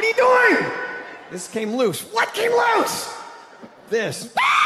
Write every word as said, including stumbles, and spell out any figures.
are you doing? This came loose. What came loose? This.